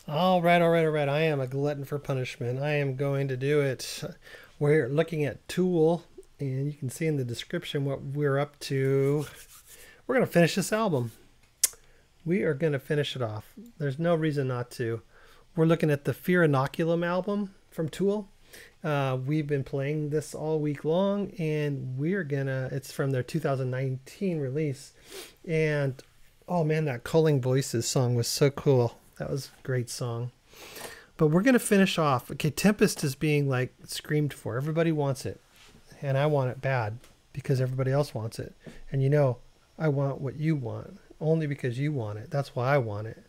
All right, all right, all right. I am a glutton for punishment. I am going to do it. We're looking at Tool, and you can see in the description what we're up to. We're going to finish this album. We are going to finish it off. There's no reason not to. We're looking at the Fear Inoculum album from Tool. We've been playing this all week long, and it's from their 2019 release. And oh man, that Culling Voices song was so cool. That was a great song. But we're going to finish off. Okay, Tempest is being like screamed for. Everybody wants it. And I want it bad because everybody else wants it. And you know, I want what you want only because you want it. That's why I want it.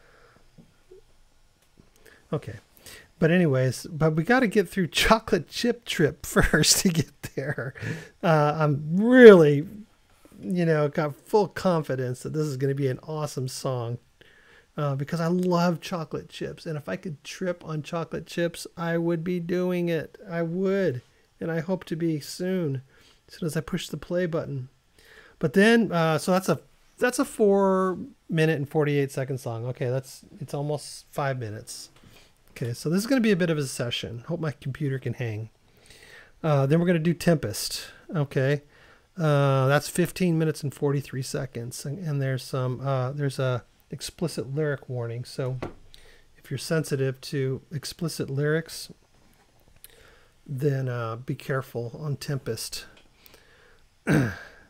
Okay. But anyways, we got to get through Chocolate Chip Trip first to get there. I'm really, got full confidence that this is going to be an awesome song. Because I love chocolate chips. And if I could trip on chocolate chips, I would be doing it. I would. And I hope to be soon, as soon as I push the play button. But then, so that's a 4-minute and 48-second song. Okay, it's almost 5 minutes. Okay, so this is going to be a bit of a session. Hope my computer can hang. Then we're going to do Tempest. Okay, that's 15 minutes and 43 seconds. And there's a explicit lyric warning, so if you're sensitive to explicit lyrics, then be careful on Tempest. And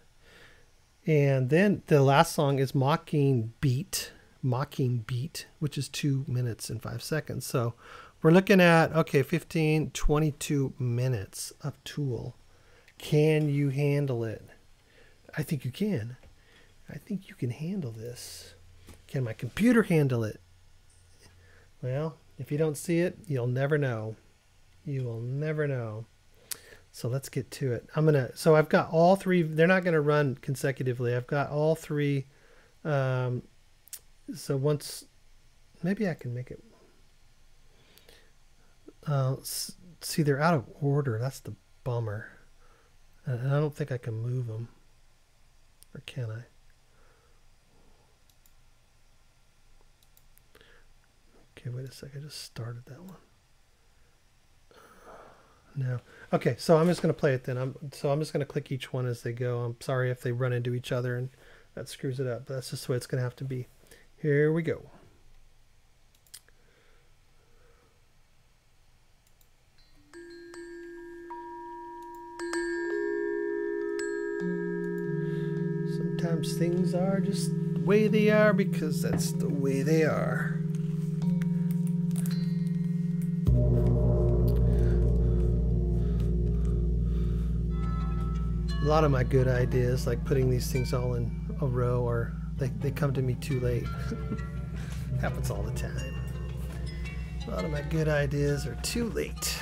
then the last song is Mocking Beat, which is 2 minutes and 5 seconds. So we're looking at 22 minutes of Tool. Can you handle it? I think you can. I think you can handle this. Can my computer handle it? Well, if you don't see it, you'll never know. You will never know. So let's get to it. So I've got all three. They're not going to run consecutively. I've got all three. So once, maybe I can make it. See, they're out of order. That's the bummer. And I don't think I can move them. Or can I? Okay, wait a second. I just started that one. No. Okay, so I'm just going to play it then. I'm just going to click each one as they go. I'm sorry if they run into each other and that screws it up, but that's just the way it's going to have to be. Here we go. Sometimes things are just the way they are because that's the way they are. A lot of my good ideas, like putting these things all in a row, or they come to me too late. Happens all the time. A lot of my good ideas are too late.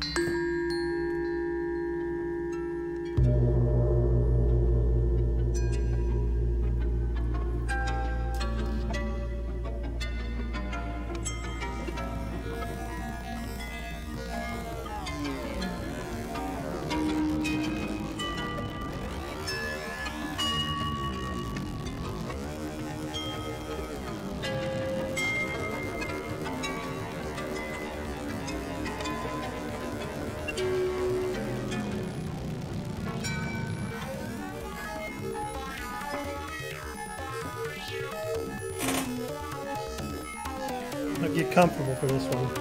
Get comfortable for this one.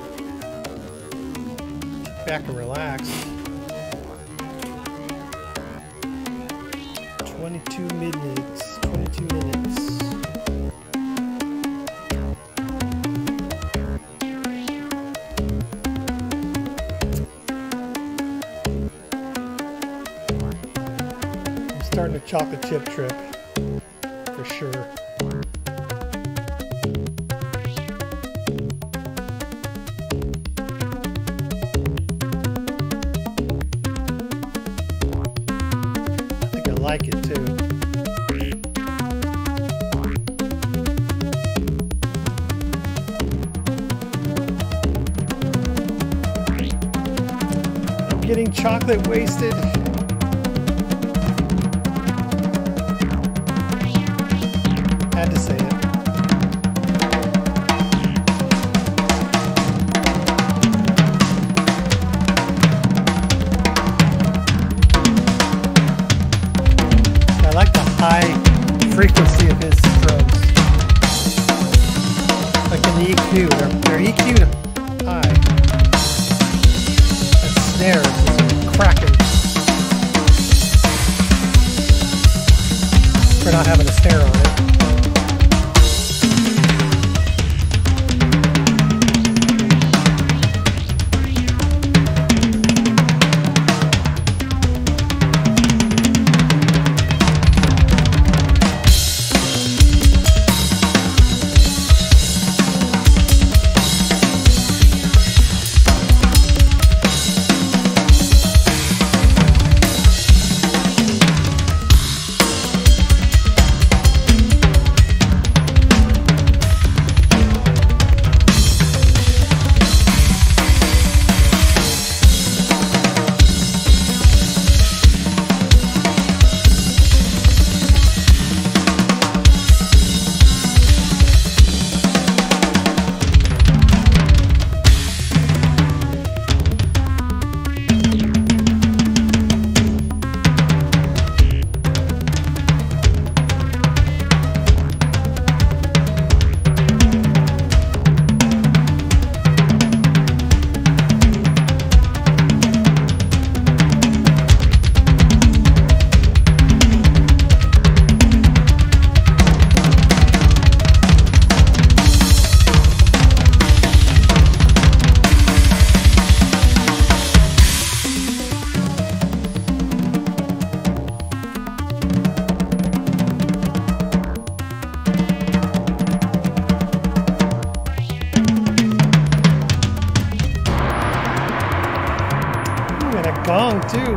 Sit back and relax. 22 minutes. 22 minutes. I'm starting a chocolate chip trip for sure. Like it too. I'm getting chocolate wasted. Had to say it. Like in the EQ, they're EQ'd high. That snare is just cracking. For not having a snare on it. Gong too.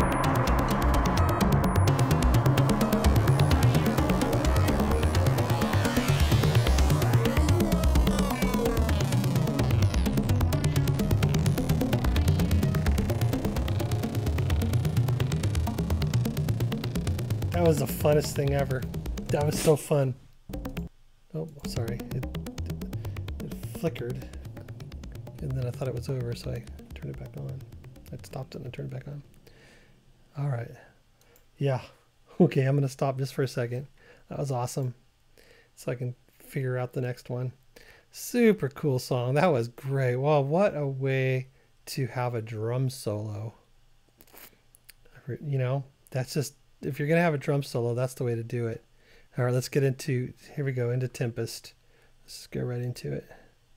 That was the funnest thing ever. That was so fun. Oh, sorry. It flickered. And then I thought it was over, so I turned it back on. I stopped it and I turned it back on. All right. Yeah. Okay, I'm going to stop just for a second. That was awesome. So I can figure out the next one. Super cool song. That was great. Wow, what a way to have a drum solo. You know, that's just, if you're going to have a drum solo, that's the way to do it. All right, let's get into, here we go, into Tempest. Let's just go right into it.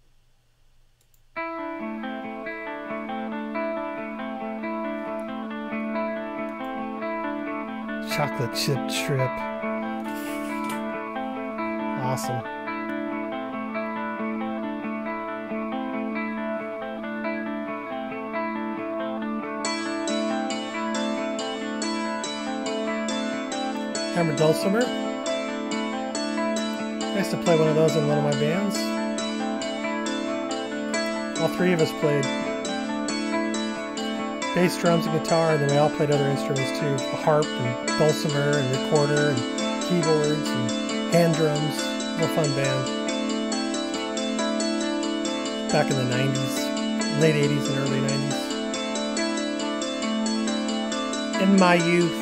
Chocolate chip trip. Awesome. Hammered dulcimer. I used to play one of those in one of my bands. All three of us played bass, drums, and guitar, and then we all played other instruments too. A harp and dulcimer and recorder and keyboards and hand drums. It was a fun band. Back in the 90s, late 80s and early 90s. In my youth.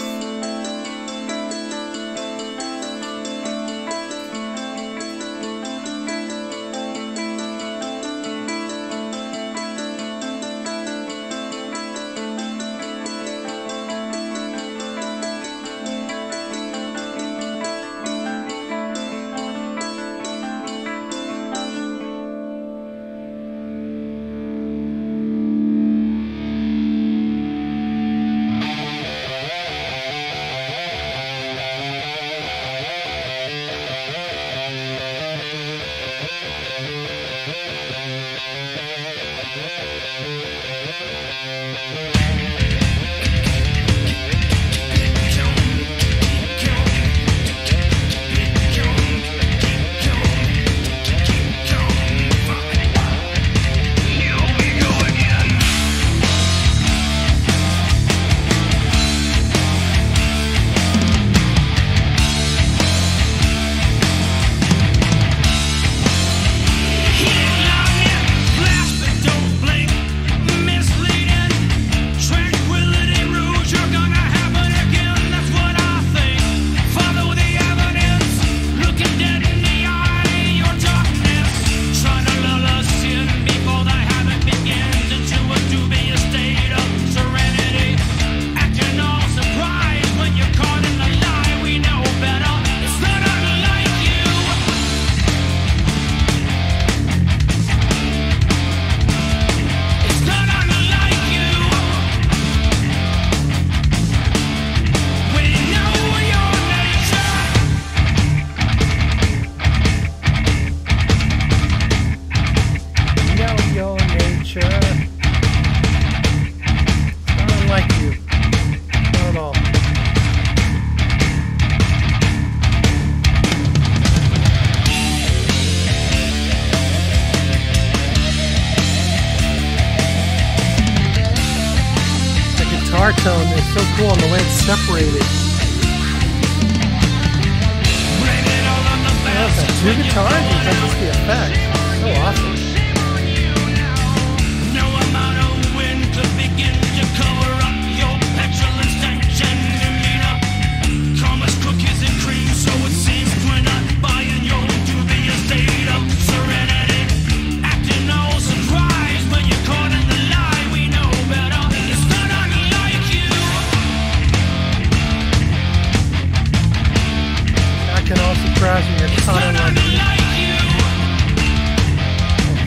Track guitar tone is so cool and the way it's separated. Yeah, it's like two guitars and that's just the effect. So awesome. No amount of wind could begin to cover up your petulant stench and demeanor. Come as cookies and cream, so it seems we're not buying your dubious state of serenity. Acting all surprised when you're caught in the lie. We know better. It's not unlike you. Acting all surprised when you're caught in the lie.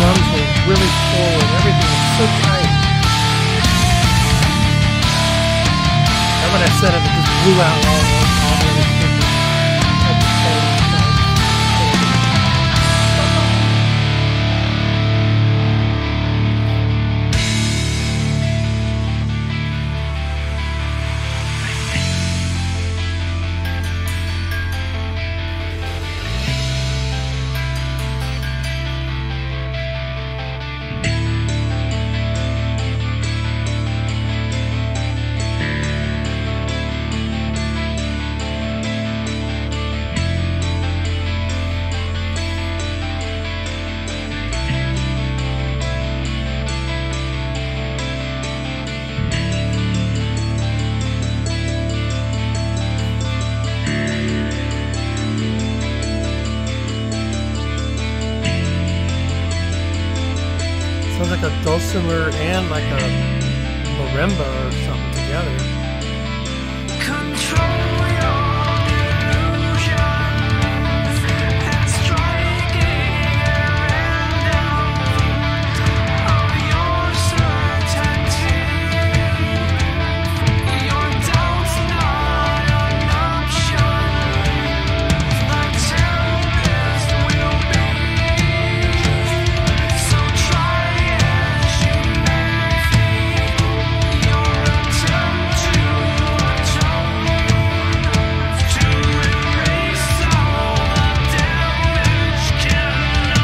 drums were really forward. Everything was so tight. And when I said it, it just blew out all the other speakers. Sounds like a dulcimer and like a marimba or something together. Control your illusions and striking random of your certainty. Your doubt's not an option. The tempest will be. So try as you may, your attempt to atone, to erase all the damage can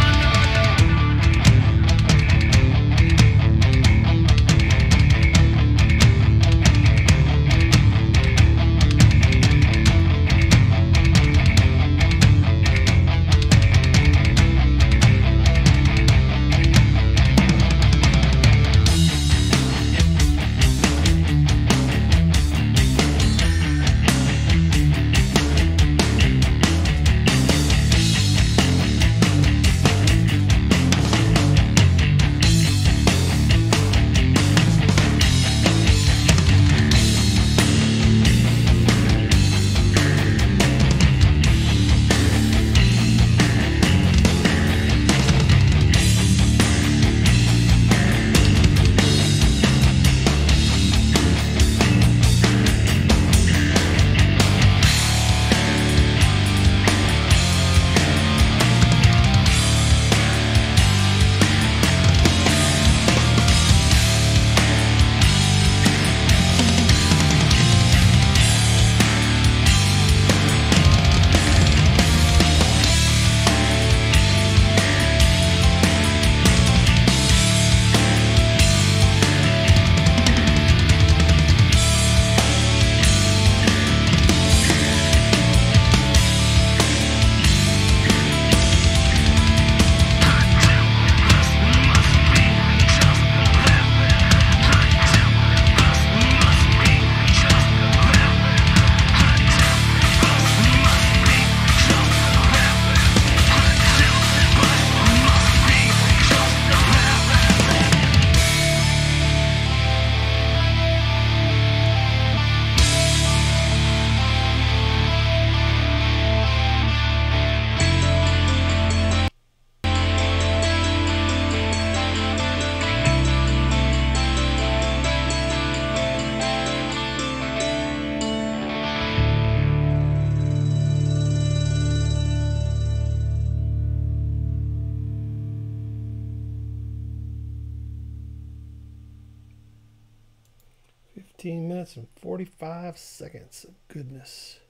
minutes and 45 seconds of goodness.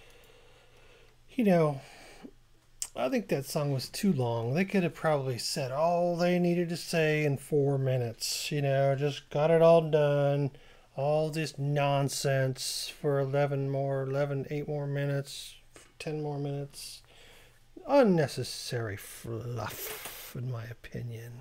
You know, I think that song was too long. They could have probably said all they needed to say in 4 minutes. You know, just got it all done. All this nonsense for 8 more minutes, 10 more minutes. Unnecessary fluff, in my opinion.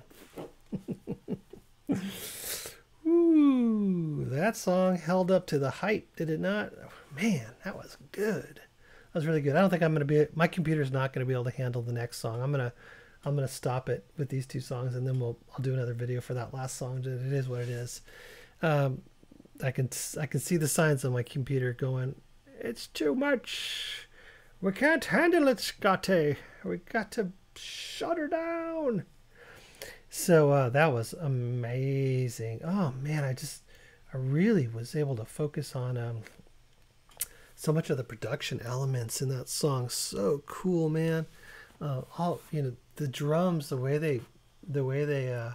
Ooh, that song held up to the hype, did it not? Man, that was good. That was really good. I don't think I'm going to be, my computer's not going to be able to handle the next song. I'm going to stop it with these two songs, and then I'll do another video for that last song. It is what it is. I can see the signs on my computer going, it's too much. We can't handle it, Scotty. We got to shut her down. So that was amazing. Oh man, I really was able to focus on so much of the production elements in that song. So cool, man. All the drums, the way they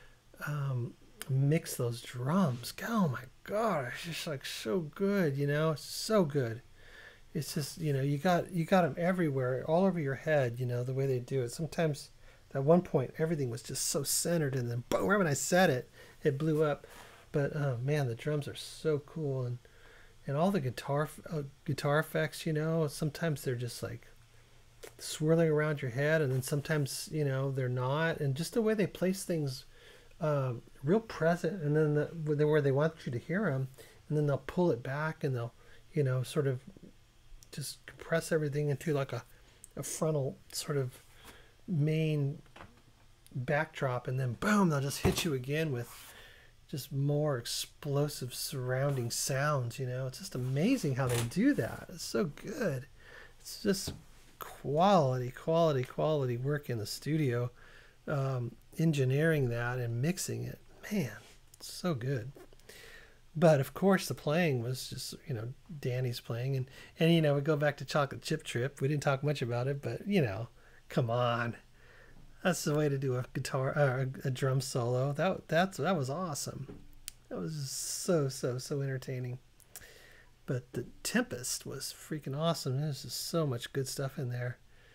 mix those drums. Oh my gosh, it's just like so good, so good. It's just you got them everywhere, all over your head. The way they do it. Sometimes at one point everything was just so centered, and then boom, right when I said it, it blew up. But oh man, the drums are so cool, and all the guitar effects. Sometimes they're just like swirling around your head, and then sometimes they're not, and just the way they place things, real present, and then where they want you to hear them, and then they'll pull it back, and they'll sort of just compress everything into like a frontal sort of main backdrop, and then boom, they'll just hit you again with just more explosive surrounding sounds. It's just amazing how they do that. It's so good. It's just quality work in the studio, engineering that and mixing it. Man, it's so good. But of course the playing was just Danny's playing, and we go back to Chocolate Chip Trip. We didn't talk much about it, but come on, that's the way to do a guitar a drum solo. That was awesome. That was just so entertaining. But the Tempest was freaking awesome. There's just so much good stuff in there.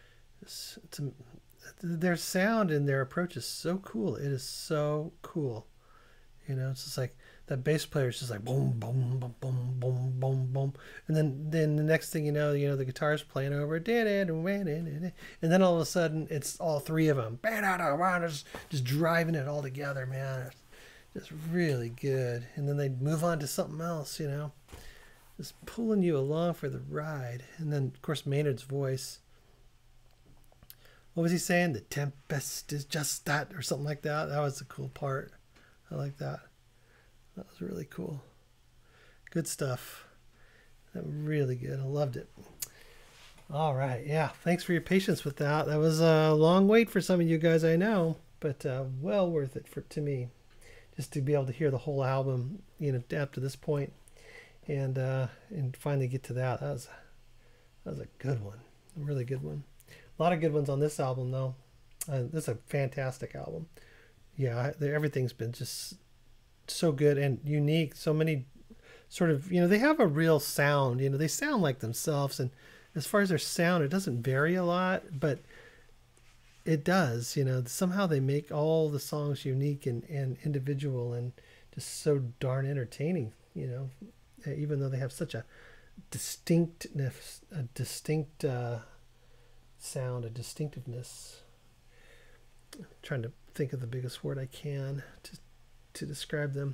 Their sound and their approach is so cool. It is so cool. It's just like that bass player is just like boom, boom, boom, boom, boom, boom, boom, and then the next thing the guitar's playing over it, and then all of a sudden it's all three of them, just driving it all together, man. It's just really good. And then they move on to something else, just pulling you along for the ride. And then of course Maynard's voice. What was he saying? The tempest is just that, or something like that. That was the cool part. I like that. That was really cool. Good stuff. Really good. I loved it. All right. Yeah. Thanks for your patience with that. That was a long wait for some of you guys, I know, but well worth it to me, just to be able to hear the whole album, up to this point, and finally get to that. That was a good one. A really good one. A lot of good ones on this album, though. This is a fantastic album. Yeah, everything's been just so good and unique. So many sort of, they have a real sound. They sound like themselves. And as far as their sound, it doesn't vary a lot, but it does. Somehow they make all the songs unique and individual and just so darn entertaining, even though they have such a distinctness, a distinct sound, a distinctiveness. I'm trying to think of the biggest word I can to describe them.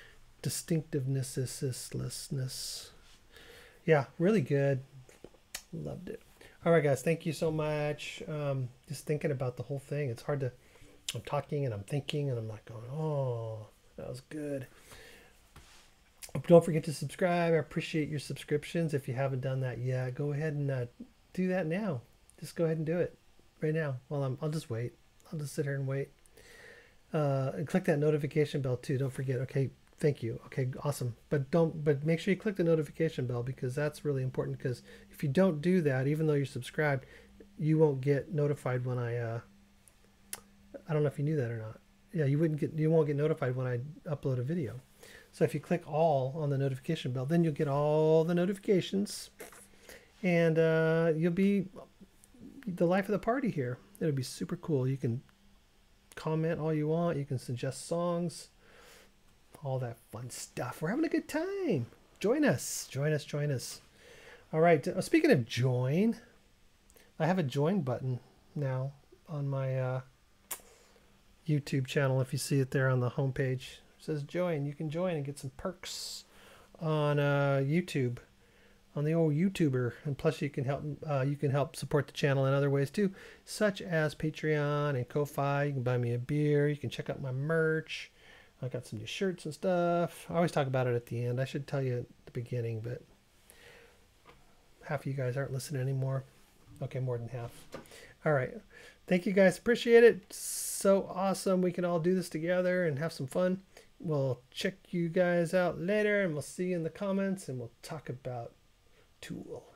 Distinctiveness. Yeah, really good. Loved it. All right, guys, thank you so much. Just thinking about the whole thing. It's hard to, I'm talking and I'm thinking and I'm like going, oh, that was good. Don't forget to subscribe. I appreciate your subscriptions. If you haven't done that yet, go ahead and do that now. Just go ahead and do it right now. I'll just wait. I'll just sit here and wait. And click that notification bell too. Don't forget. Okay, thank you. Okay, awesome. But make sure you click the notification bell, because that's really important. Because if you don't do that, even though you're subscribed, you won't get notified when I don't know if you knew that or not. Yeah, you won't get notified when I upload a video. So if you click all on the notification bell, then you'll get all the notifications, and you'll be the life of the party here. It'll be super cool. You can comment all you want. You can suggest songs, all that fun stuff. We're having a good time. Join us. All right. Speaking of join, I have a join button now on my YouTube channel. If you see it there on the homepage, it says join. You can join and get some perks on YouTube, on the old YouTuber, and plus you can help support the channel in other ways too, such as Patreon and Ko-Fi. You can buy me a beer. You can check out my merch. I got some new shirts and stuff. I always talk about it at the end. I should tell you at the beginning, but half of you guys aren't listening anymore. Okay, more than half. All right. Thank you guys. Appreciate it. So awesome. We can all do this together and have some fun. We'll check you guys out later, and we'll see you in the comments, and we'll talk about Tool.